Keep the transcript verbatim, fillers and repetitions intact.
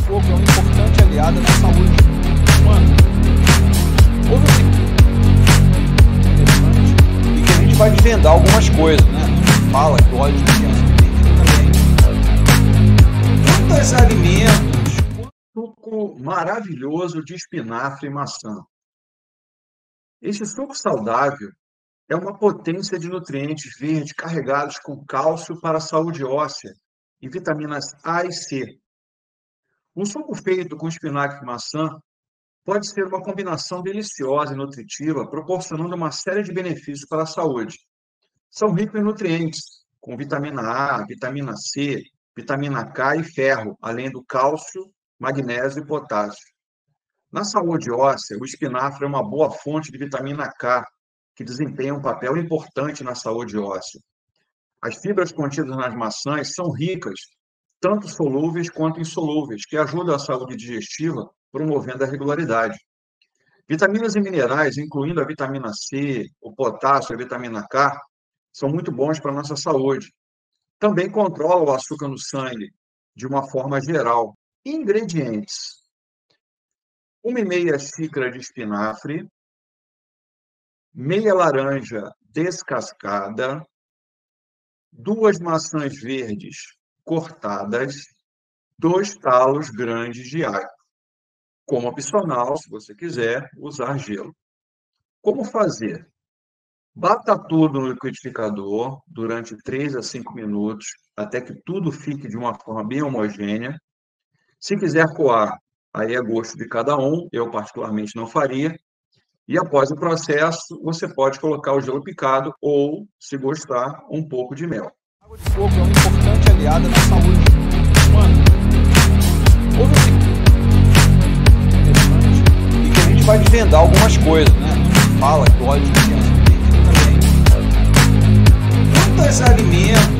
coco é um importante aliado na saúde humana. Houve um interessante e que a gente vai desvendar algumas coisas, né? A gente fala que o óleo de criança também. Quantos alimentos, suco maravilhoso de espinafre e maçã. Esse suco saudável é uma potência de nutrientes verdes carregados com cálcio para a saúde óssea e vitaminas A e C. Um suco feito com espinafre e maçã pode ser uma combinação deliciosa e nutritiva, proporcionando uma série de benefícios para a saúde. São ricos em nutrientes, com vitamina A, vitamina C, vitamina K e ferro, além do cálcio, magnésio e potássio. Na saúde óssea, o espinafre é uma boa fonte de vitamina K, que desempenha um papel importante na saúde óssea. As fibras contidas nas maçãs são ricas, tanto solúveis quanto insolúveis, que ajudam a saúde digestiva, promovendo a regularidade. Vitaminas e minerais, incluindo a vitamina C, o potássio e a vitamina K, são muito bons para a nossa saúde. Também controlam o açúcar no sangue, de uma forma geral. Ingredientes: uma e meia xícara de espinafre, meia laranja descascada, duas maçãs verdes cortadas, dois talos grandes de alho. Como opcional, se você quiser, usar gelo. Como fazer? Bata tudo no liquidificador durante três a cinco minutos, até que tudo fique de uma forma bem homogênea. Se quiser coar, aí é gosto de cada um, eu particularmente não faria. E após o processo, você pode colocar o gelo picado ou, se gostar, um pouco de mel. A água de coco é um importante aliado na saúde humana. Houve um interessante e que a gente vai desvendar algumas coisas, né? A gente fala que o óleo de criança também. Quantos alimentos